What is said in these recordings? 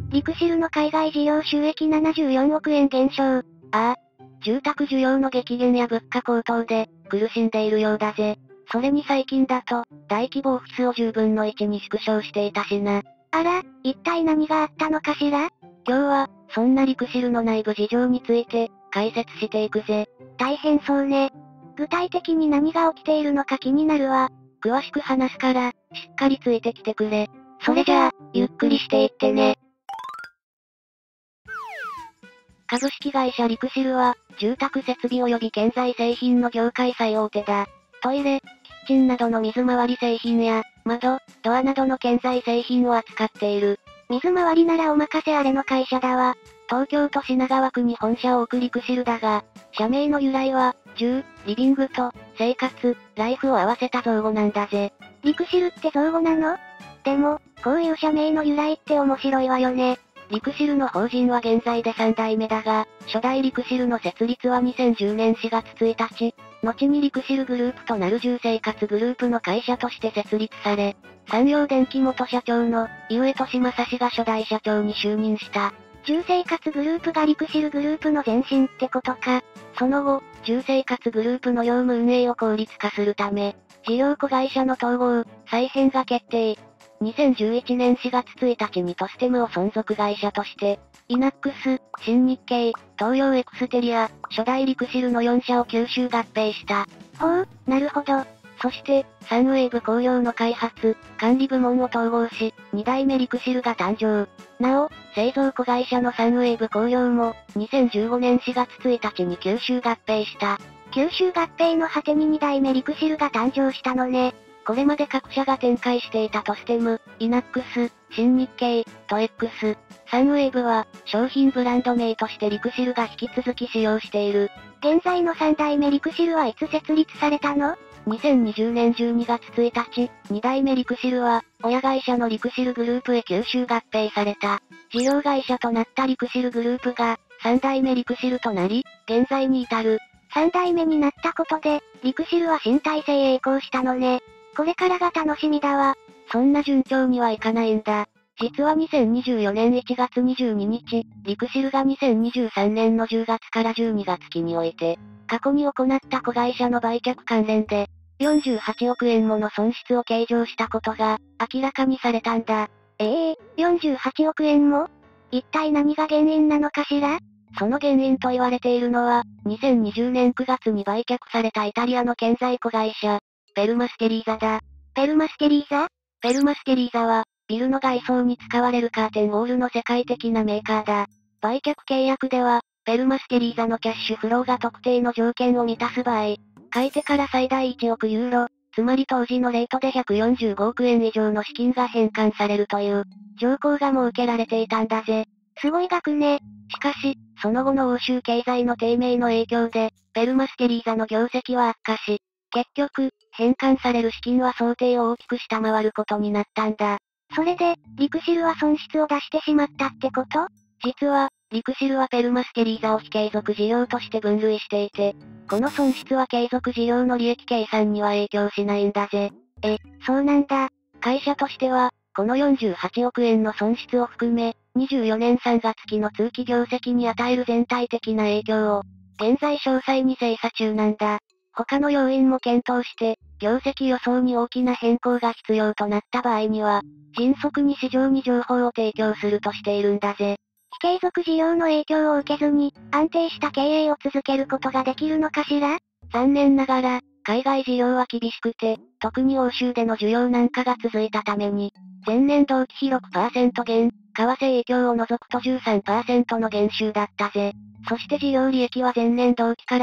リクシルの海外事業収益74億円減少。 住宅需要の激減や物価高騰で、苦しんでいるようだぜ。それに最近だと、大規模オフィスを10分の1に縮小していたしな。 あら、一体何があったのかしら？ 今日は、そんなリクシルの内部事情について、解説していくぜ。 大変そうね。具体的に何が起きているのか気になるわ。 詳しく話すから、しっかりついてきてくれ。それじゃあ、ゆっくりしていってね。株式会社リクシルは、住宅設備及び建材製品の業界最大手だ。トイレ、キッチンなどの水回り製品や、窓、ドアなどの建材製品を扱っている。 水回りならお任せあれの会社だわ。 東京都品川区に本社を置くリクシルだが、社名の由来は、住、リビングと、生活、ライフを合わせた造語なんだぜ。 リクシルって造語なの？でも、こういう社名の由来って面白いわよね。 リクシルの法人は現在で3代目だが、初代リクシルの設立は2010年4月1日、後にリクシルグループとなる住生活グループの会社として設立され、産業電機元社長の、井上利正氏が初代社長に就任した。 住生活グループがリクシルグループの前身ってことか。 その後、住生活グループの業務運営を効率化するため、事業子会社の統合、再編が決定。2011年4月1日にトステムを存続会社として、イナックス、新日経、東洋エクステリア、初代リクシルの4社を吸収合併した。 ほう、なるほど。 そして、サンウェーブ工業の開発、管理部門を統合し、2代目リクシルが誕生。なお、製造子会社のサンウェーブ工業も、2015年4月1日に吸収合併した。 吸収合併の果てに2代目リクシルが誕生したのね。 これまで各社が展開していたトステム、イナックス、新日経、トエックス、サンウェーブは、商品ブランド名としてリクシルが引き続き使用している。 現在の3代目リクシルはいつ設立されたの？ 2020年12月1日、2代目リクシルは、親会社のリクシルグループへ吸収合併された。事業会社となったリクシルグループが、3代目リクシルとなり、現在に至る。 3代目になったことで、リクシルは新体制へ移行したのね。これからが楽しみだわ。 そんな順調にはいかないんだ。実は2024年1月22日、リクシルが2023年の10月から12月期において、過去に行った子会社の売却関連で、48億円もの損失を計上したことが、明らかにされたんだ。 48億円も？一体何が原因なのかしら？ その原因と言われているのは、2020年9月に売却されたイタリアの建材子会社、ペルマステリーザだ。 ペルマステリーザ？ ペルマステリーザは、ビルの外装に使われるカーテンウォールの世界的なメーカーだ。売却契約では、ペルマステリーザのキャッシュフローが特定の条件を満たす場合、買い手から最大1億ユーロ、つまり当時のレートで145億円以上の資金が返還されるという、条項が設けられていたんだぜ。 すごい額ね。 しかし、その後の欧州経済の低迷の影響で、ペルマステリーザの業績は悪化し、結局、返還される資金は想定を大きく下回ることになったんだ。 それで、リクシルは損失を出してしまったってこと？ 実は、リクシルはペルマステリーザを非継続事業として分類していて、この損失は継続事業の利益計算には影響しないんだぜ。 そうなんだ。 会社としては、この48億円の損失を含め、24年3月期の通期業績に与える全体的な影響を、現在詳細に精査中なんだ。他の要因も検討して、業績予想に大きな変更が必要となった場合には、迅速に市場に情報を提供するとしているんだぜ。 非継続事業の影響を受けずに、安定した経営を続けることができるのかしら？ 残念ながら、海外事業は厳しくて、特に欧州での需要軟化が続いたために、前年同期比 6% 減、為替影響を除くと 13% の減収だったぜ。そして事業利益は前年同期から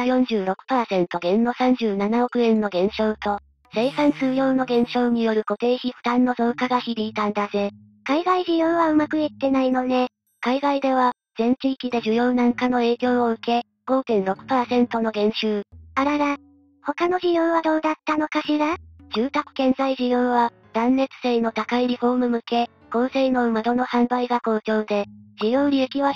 46% 減の37億円の減少と、生産数量の減少による固定費負担の増加が響いたんだぜ。 海外事業はうまくいってないのね。 海外では、全地域で需要軟化の影響を受け、5.6% の減収。 あらら。他の事業はどうだったのかしら？ 住宅建材事業は、断熱性の高いリフォーム向け、高性能窓の販売が好調で、事業利益は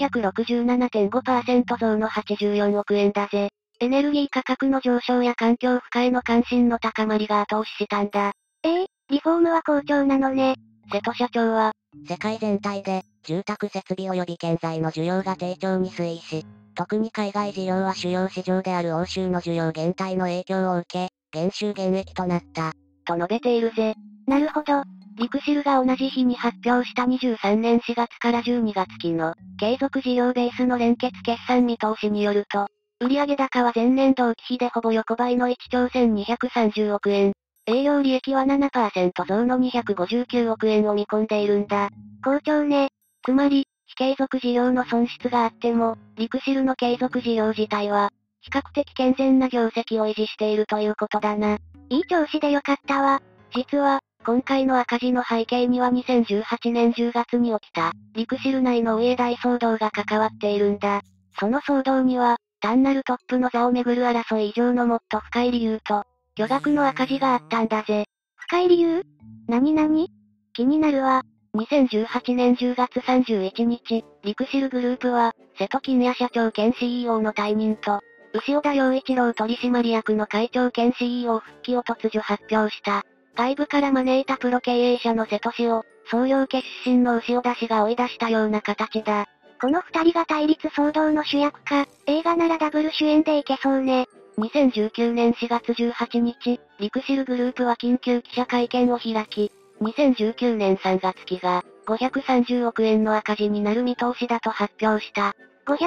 167.5% 増の84億円だぜ。エネルギー価格の上昇や環境負荷への関心の高まりが後押ししたんだ。 リフォームは好調なのね。 瀬戸社長は、世界全体で、 住宅設備及び建材の需要が低調に推移し、特に海外事業は主要市場である欧州の需要減退の影響を受け、減収減益となった。と述べているぜ。 なるほど。 リクシルが同じ日に発表した23年4月から12月期の継続事業ベースの連結決算見通しによると、売上高は前年同期比でほぼ横ばいの1兆1230億円。営業利益は 7% 増の259億円を見込んでいるんだ。 好調ね。 つまり、非継続事業の損失があっても、リクシルの継続事業自体は、比較的健全な業績を維持しているということだな。 いい調子でよかったわ。 実は、今回の赤字の背景には2018年10月に起きた、リクシル内のお家大騒動が関わっているんだ。その騒動には、単なるトップの座をめぐる争い以上のもっと深い理由と、巨額の赤字があったんだぜ。 深い理由？何々？気になるわ。 2018年10月31日、リクシルグループは、瀬戸金也社長兼 CEO の退任と、牛尾田洋一郎取締役の会長兼 CEO 復帰を突如発表した。外部から招いたプロ経営者の瀬戸氏を、創業家出身の牛尾田氏が追い出したような形だ。 この二人が対立騒動の主役か、映画ならダブル主演でいけそうね。 2019年4月18日、リクシルグループは緊急記者会見を開き、2019年3月期が、530億円の赤字になる見通しだと発表した。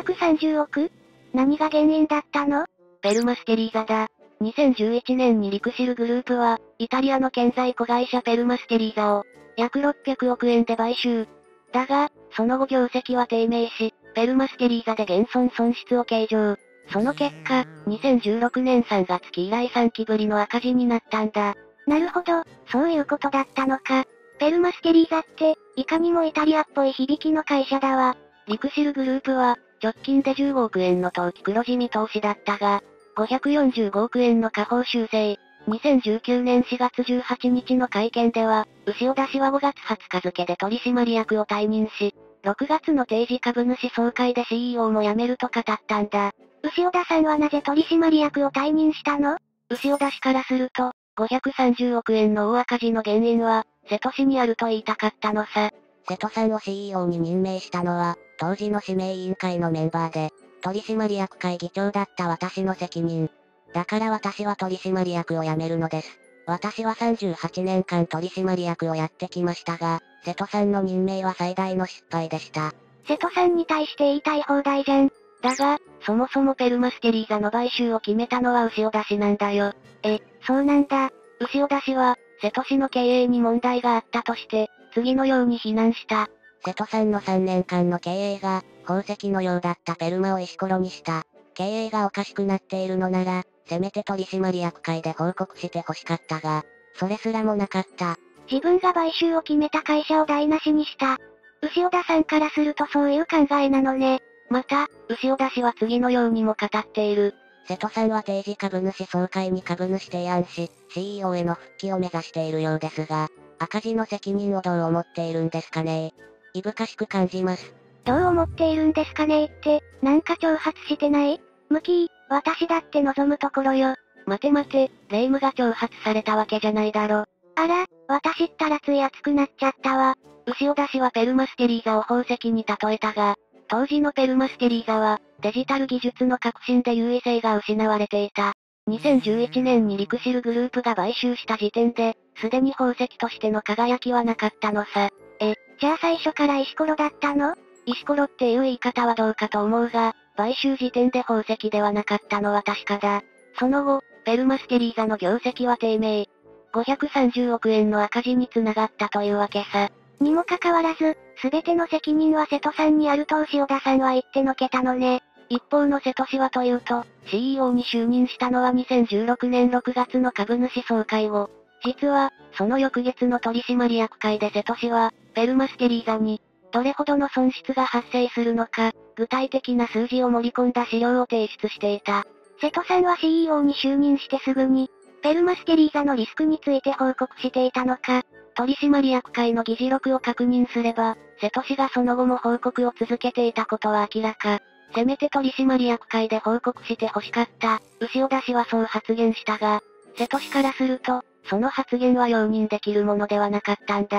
530億？何が原因だったの？ ペルマステリーザだ。2011年にリクシルグループは、イタリアの建材子会社ペルマステリーザを、約600億円で買収。だが、その後業績は低迷し、ペルマステリーザで減損損失を計上。その結果、2016年3月期以来3期ぶりの赤字になったんだ。 なるほど、そういうことだったのか。ペルマステリーザって、いかにもイタリアっぽい響きの会社だわ。 リクシルグループは、直近で15億円の当期黒字見通しだったが、545億円の下方修正。2019年4月18日の会見では、牛尾田氏は5月20日付で取締役を退任し、6月の定時株主総会で CEO も辞めると語ったんだ。 牛尾田さんはなぜ取締役を退任したの？ 牛尾田氏からすると、530億円の大赤字の原因は、瀬戸氏にあると言いたかったのさ。瀬戸さんを CEO に任命したのは、当時の指名委員会のメンバーで、取締役会議長だった私の責任。だから私は取締役を辞めるのです。私は38年間取締役をやってきましたが、瀬戸さんの任命は最大の失敗でした。 瀬戸さんに対して言いたい放題じゃん。 だが、そもそもペルマステリーザの買収を決めたのは牛尾田氏なんだよ。 そうなんだ。 牛尾田氏は、瀬戸氏の経営に問題があったとして、次のように非難した。瀬戸さんの3年間の経営が、宝石のようだったペルマを石ころにした。経営がおかしくなっているのなら、せめて取締役会で報告して欲しかったが、それすらもなかった。 自分が買収を決めた会社を台無しにした。牛尾田さんからするとそういう考えなのね。 また、牛尾田氏は次のようにも語っている。瀬戸さんは定時株主総会に株主提案し、CEO への復帰を目指しているようですが、赤字の責任をどう思っているんですかね。いぶかしく感じます。 どう思っているんですかねって、なんか挑発してない？ムキー、私だって望むところよ。 待て待て、霊夢が挑発されたわけじゃないだろ。 あら、私ったらつい熱くなっちゃったわ。 牛尾田氏はペルマステリーザを宝石に例えたが、当時のペルマステリーザは、デジタル技術の革新で優位性が失われていた。2011年にリクシルグループが買収した時点で、すでに宝石としての輝きはなかったのさ。 じゃあ最初から石ころだったの？ 石ころっていう言い方はどうかと思うが、買収時点で宝石ではなかったのは確かだ。その後、ペルマステリーザの業績は低迷。530億円の赤字につながったというわけさ。 にもかかわらず、すべての責任は瀬戸さんにあると牛尾田さんは言ってのけたのね。 一方の瀬戸氏はというと、CEO に就任したのは2016年6月の株主総会後。実は、その翌月の取締役会で瀬戸氏は、ペルマステリーザに、どれほどの損失が発生するのか、具体的な数字を盛り込んだ資料を提出していた。 瀬戸さんは CEO に就任してすぐに、ペルマステリーザのリスクについて報告していたのか。 取締役会の議事録を確認すれば、瀬戸氏がその後も報告を続けていたことは明らか。せめて取締役会で報告して欲しかった。牛尾田氏はそう発言したが、瀬戸氏からすると、その発言は容認できるものではなかったんだ。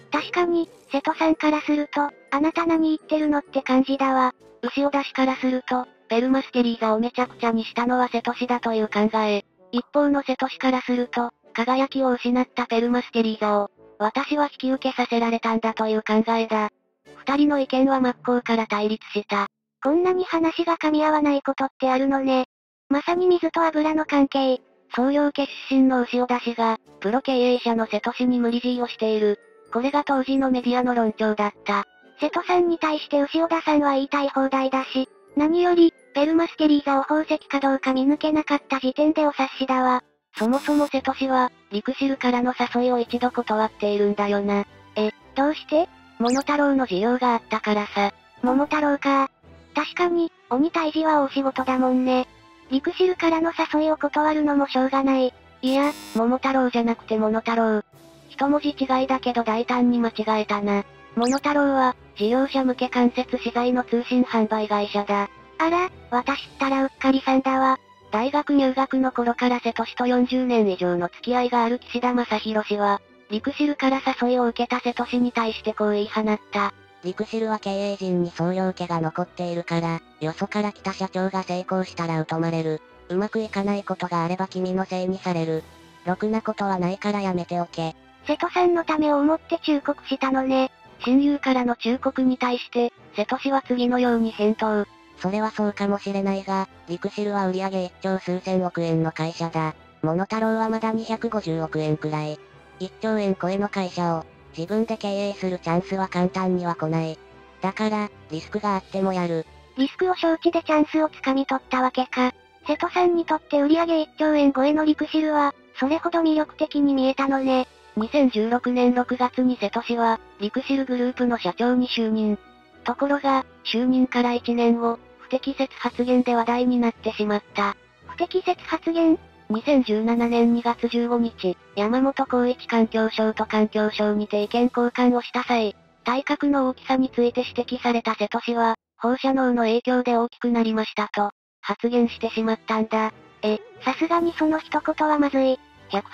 確かに、瀬戸さんからすると、あなた何言ってるのって感じだわ。 潮田氏からすると、ペルマスケリーザをめちゃくちゃにしたのは瀬戸氏だという考え。一方の瀬戸氏からすると、輝きを失ったペルマスケリーザを、私は引き受けさせられたんだという考えだ。二人の意見は真っ向から対立した。 こんなに話が噛み合わないことってあるのね。まさに水と油の関係。 創業家出身の潮田氏が、プロ経営者の瀬戸氏に無理強いをしている。これが当時のメディアの論調だった。 瀬戸さんに対して潮田さんは言いたい放題だし、何より、ペルマスケリーザを宝石かどうか見抜けなかった時点でお察しだわ。 そもそも瀬戸氏は、リクシルからの誘いを一度断っているんだよな。 どうして？ 桃太郎の需要があったからさ。 桃太郎か。確かに、鬼退治は大仕事だもんね。リクシルからの誘いを断るのもしょうがない。 いや、桃太郎じゃなくてモノタロウ。一文字違いだけど大胆に間違えたな。モノタロウは、事業者向け間接資材の通信販売会社だ。 あら、私ったらうっかりさんだわ。 大学入学の頃から瀬戸氏と40年以上の付き合いがある岸田正宏氏は、リクシルから誘いを受けた瀬戸氏に対してこう言い放った。リクシルは経営陣に創業家が残っているから、よそから来た社長が成功したら疎まれる。うまくいかないことがあれば君のせいにされる。ろくなことはないからやめておけ。 瀬戸さんのためを思って忠告したのね。 親友からの忠告に対して、瀬戸氏は次のように返答。それはそうかもしれないが、リクシルは売上1兆数千億円の会社だ。モノタロウはまだ250億円くらい。1兆円超えの会社を、自分で経営するチャンスは簡単には来ない。だから、リスクがあってもやる。 リスクを承知でチャンスをつかみ取ったわけか。瀬戸さんにとって売上1兆円超えのリクシルは、それほど魅力的に見えたのね。 2016年6月に瀬戸氏は、リクシルグループの社長に就任。ところが、就任から1年後、不適切発言で話題になってしまった。 不適切発言 ？2017年2月15日、山本光一環境省と環境省にて意見交換をした際、体格の大きさについて指摘された瀬戸氏は、放射能の影響で大きくなりましたと、発言してしまったんだ。 さすがにその一言はまずい。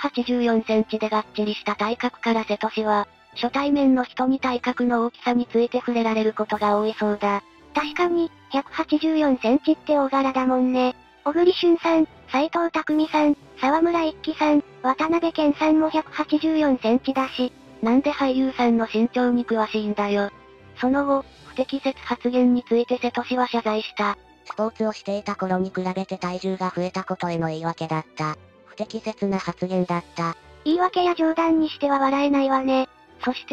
184センチでがっちりした体格から瀬戸氏は、初対面の人に体格の大きさについて触れられることが多いそうだ。 確かに、184センチって大柄だもんね。小栗旬さん、斎藤工さん、沢村一樹さん、渡辺謙さんも184センチだし、 なんで俳優さんの身長に詳しいんだよ。その後、不適切発言について瀬戸氏は謝罪した。スポーツをしていた頃に比べて体重が増えたことへの言い訳だった。不適切な発言だった。 言い訳や冗談にしては笑えないわね。 そして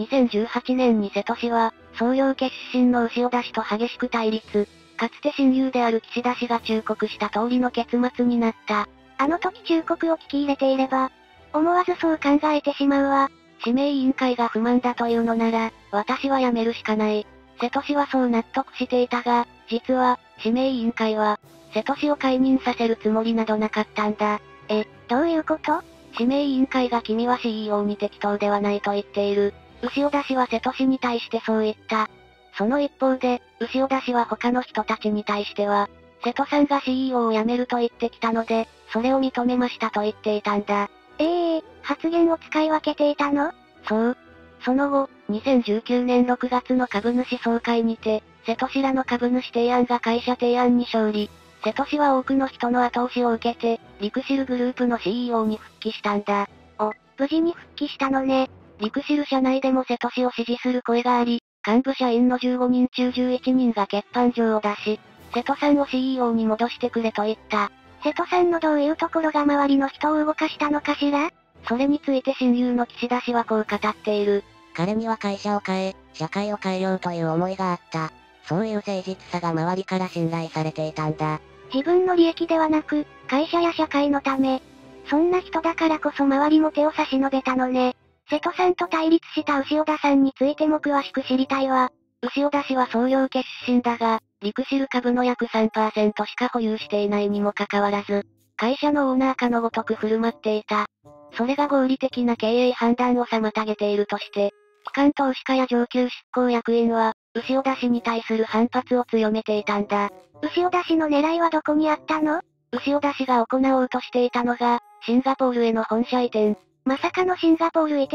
、2018年に瀬戸氏は、創業家出身の潮田氏と激しく対立。かつて親友である岸田氏が忠告した通りの結末になった。 あの時忠告を聞き入れていれば、思わずそう考えてしまうわ。 指名委員会が不満だというのなら、私は辞めるしかない。瀬戸氏はそう納得していたが、実は、指名委員会は、瀬戸氏を解任させるつもりなどなかったんだ。 どういうこと？ 指名委員会が君は CEO に適当ではないと言っている。潮田氏は瀬戸氏に対してそう言った。その一方で、潮田氏は他の人たちに対しては、瀬戸さんが CEO を辞めると言ってきたので、それを認めましたと言っていたんだ。 発言を使い分けていたの？ そう。その後、2019年6月の株主総会にて、瀬戸氏らの株主提案が会社提案に勝利。瀬戸氏は多くの人の後押しを受けて、リクシルグループの CEO に復帰したんだ。 無事に復帰したのね。 リクシル社内でも瀬戸氏を支持する声があり、幹部社員の15人中11人が欠板状を出し、瀬戸さんを CEO に戻してくれと言った。 瀬戸さんのどういうところが周りの人を動かしたのかしら？ それについて親友の岸田氏はこう語っている。彼には会社を変え、社会を変えようという思いがあった。そういう誠実さが周りから信頼されていたんだ。 自分の利益ではなく、会社や社会のため。そんな人だからこそ周りも手を差し伸べたのね。瀬戸さんと対立した潮田さんについても詳しく知りたいわ。 潮田氏は創業家出身だが、リクシル株の約 3% しか保有していないにもかかわらず、会社のオーナーかのごとく振る舞っていた。それが合理的な経営判断を妨げているとして、機関投資家や上級執行役員は、潮田氏に対する反発を強めていたんだ。 潮田氏の狙いはどこにあったの？ 潮田氏が行おうとしていたのが、シンガポールへの本社移転。 まさかのシンガポール移転？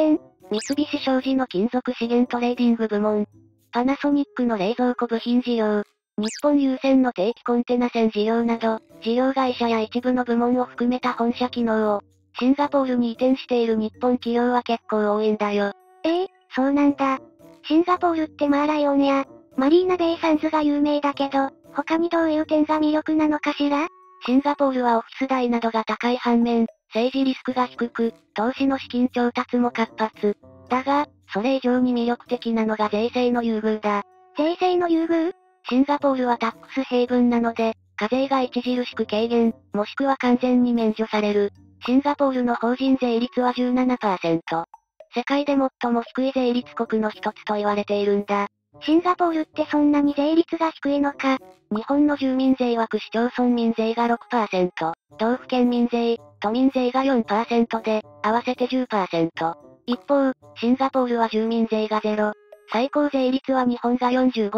三菱商事の金属資源トレーディング部門。パナソニックの冷蔵庫部品事業。日本郵船の定期コンテナ船事業など、事業会社や一部の部門を含めた本社機能を、シンガポールに移転している日本企業は結構多いんだよ。 そうなんだ。シンガポールってライオンや、マリーナベイサンズが有名だけど、他にどういう点が魅力なのかしら？ シンガポールはオフィス代などが高い反面、政治リスクが低く、投資の資金調達も活発。だが、それ以上に魅力的なのが税制の優遇だ。 税制の優遇？ シンガポールはタックスヘイブンなので、課税が著しく軽減、もしくは完全に免除される。シンガポールの法人税率は 17%。世界で最も低い税率国の一つと言われているんだ。 シンガポールってそんなに税率が低いのか。 日本の住民税は区市町村民税が 6%、道府県民税、都民税が 4% で、合わせて 10%。一方、シンガポールは住民税がゼロ。最高税率は日本が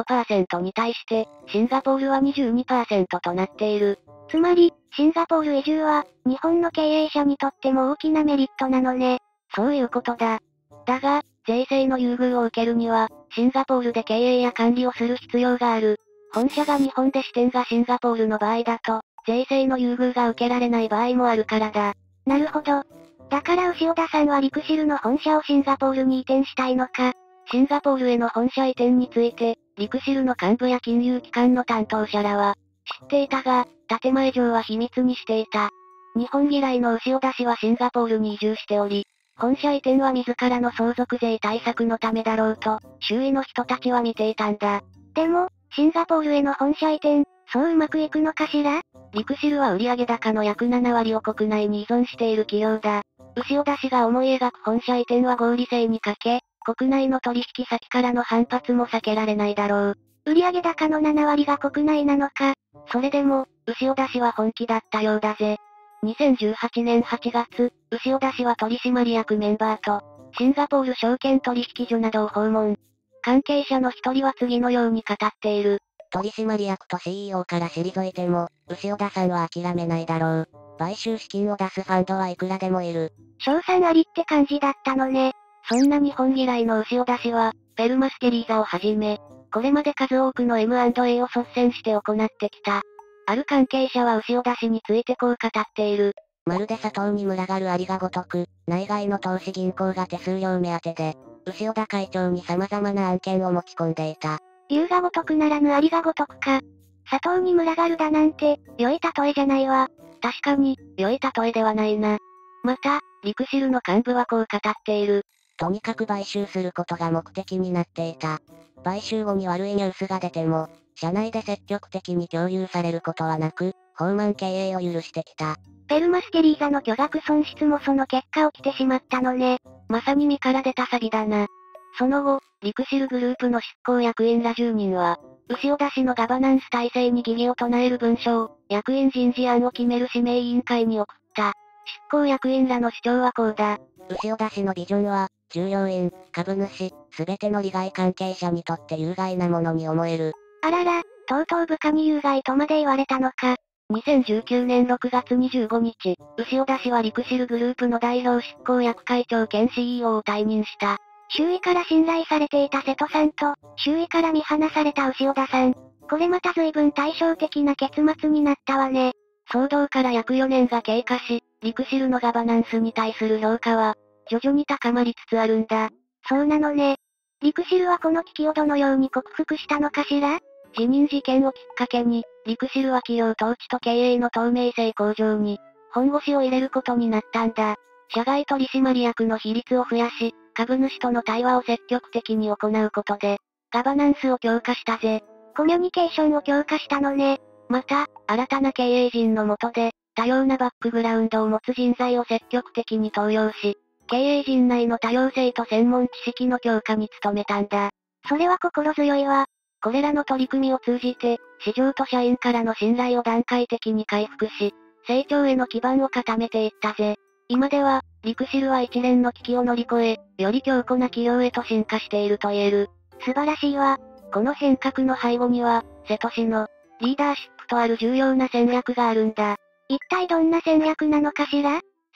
45% に対して、シンガポールは 22% となっている。 つまり、シンガポール移住は、日本の経営者にとっても大きなメリットなのね。 そういうことだ。だが、税制の優遇を受けるには、シンガポールで経営や管理をする必要がある。本社が日本で支店がシンガポールの場合だと、税制の優遇が受けられない場合もあるからだ。 なるほど。だから牛尾田さんはリクシルの本社をシンガポールに移転したいのか。 シンガポールへの本社移転について、リクシルの幹部や金融機関の担当者らは、知っていたが、建前上は秘密にしていた。日本嫌いの牛尾田氏はシンガポールに移住しており、本社移転は自らの相続税対策のためだろうと、周囲の人たちは見ていたんだ。 でも、シンガポールへの本社移転、そううまくいくのかしら？ リクシルは売上高の約7割を国内に依存している企業だ。牛尾田氏が思い描く本社移転は合理性に欠け、国内の取引先からの反発も避けられないだろう。 売上高の7割が国内なのか。 それでも、牛尾田氏は本気だったようだぜ。2018年8月、牛尾田氏は取締役メンバーと、シンガポール証券取引所などを訪問。関係者の一人は次のように語っている。取締役と CEO から退いても、牛尾田さんは諦めないだろう。買収資金を出すファンドはいくらでもいる。 賞賛ありって感じだったのね。 そんな日本嫌いの牛尾田氏は、ペルマステリーザをはじめ、これまで数多くの M&A を率先して行ってきた。ある関係者は牛尾田氏についてこう語っている。まるで砂糖に群がるアリがごとく、内外の投資銀行が手数料目当てで、牛尾田会長に様々な案件を持ち込んでいた。 竜が如くならぬアリが如くか。砂糖に群がるだなんて、良い例えじゃないわ。 確かに、良い例えではないな。また、リクシルの幹部はこう語っている。とにかく買収することが目的になっていた。買収後に悪いニュースが出ても、社内で積極的に共有されることはなく、放慢経営を許してきた。 ペルマステリーザの巨額損失もその結果起きてしまったのね。 まさに身から出たサビだな。その後、リクシルグループの執行役員ら10人は、牛尾田氏のガバナンス体制に疑義を唱える文書を、役員人事案を決める指名委員会に送った。執行役員らの主張はこうだ。牛尾田氏のビジョンは、従業員、株主、すべての利害関係者にとって有害なものに思える。 あらら、とうとう部下に有害とまで言われたのか。 2019年6月25日、牛尾田氏はリクシルグループの代表執行役会長兼 CEO を退任した。 周囲から信頼されていた瀬戸さんと、周囲から見放された牛尾田さん。これまた随分対照的な結末になったわね。 騒動から約4年が経過し、リクシルのガバナンスに対する評価は、徐々に高まりつつあるんだ。 そうなのね。リクシルはこの危機をどのように克服したのかしら？ 辞任事件をきっかけに、リクシルは企業統治と経営の透明性向上に、本腰を入れることになったんだ。社外取締役の比率を増やし、株主との対話を積極的に行うことで、ガバナンスを強化したぜ。 コミュニケーションを強化したのね。 また、新たな経営陣の下で、多様なバックグラウンドを持つ人材を積極的に登用し、経営陣内の多様性と専門知識の強化に努めたんだ。 それは心強いわ。 これらの取り組みを通じて、市場と社員からの信頼を段階的に回復し、成長への基盤を固めていったぜ。今では、リクシルは一連の危機を乗り越え、より強固な企業へと進化していると言える。 素晴らしいわ。 この変革の背後には、瀬戸氏の、リーダーシップとある重要な戦略があるんだ。 一体どんな戦略なのかしら？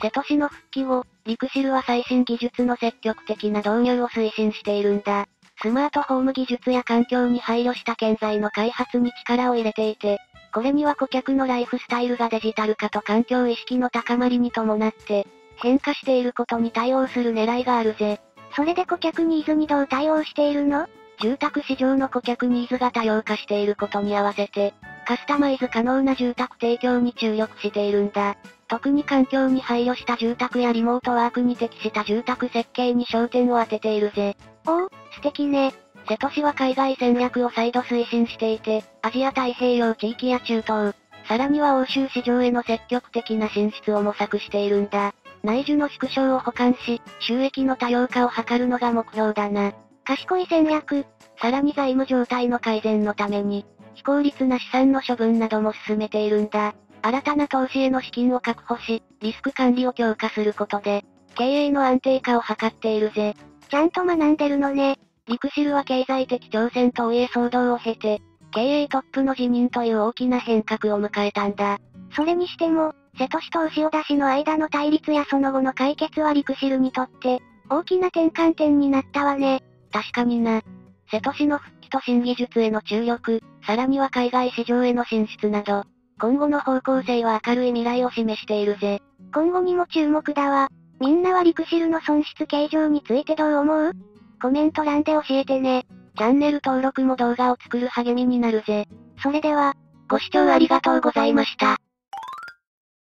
瀬戸氏の復帰後、リクシルは最新技術の積極的な導入を推進しているんだ。スマートホーム技術や環境に配慮した建材の開発に力を入れていて、これには顧客のライフスタイルがデジタル化と環境意識の高まりに伴って、変化していることに対応する狙いがあるぜ。 それで顧客ニーズにどう対応しているの？ 住宅市場の顧客ニーズが多様化していることに合わせて、カスタマイズ可能な住宅提供に注力しているんだ。特に環境に配慮した住宅やリモートワークに適した住宅設計に焦点を当てているぜ。 おお、素敵ね。 瀬戸市は海外戦略を再度推進していて、アジア太平洋地域や中東、さらには欧州市場への積極的な進出を模索しているんだ。内需の縮小を補完し、収益の多様化を図るのが目標だな。 賢い戦略。 さらに財務状態の改善のために、非効率な資産の処分なども進めているんだ。新たな投資への資金を確保し、リスク管理を強化することで、経営の安定化を図っているぜ。 ちゃんと学んでるのね。 リクシルは経済的挑戦とお家騒動を経て、経営トップの辞任という大きな変革を迎えたんだ。 それにしても、瀬戸氏と潮田氏の間の対立やその後の解決はリクシルにとって、大きな転換点になったわね。 確かにな。瀬戸氏の復帰と新技術への注力、さらには海外市場への進出など、今後の方向性は明るい未来を示しているぜ。 今後にも注目だわ。みんなはリクシルの損失計上についてどう思う？コメント欄で教えてね。 チャンネル登録も動画を作る励みになるぜ。 それでは、 ご視聴ありがとうございました。